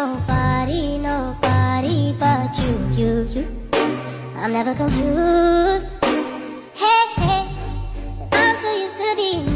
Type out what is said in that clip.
nobody, nobody but you. I'm never confused. Hey, hey, I'm so used to being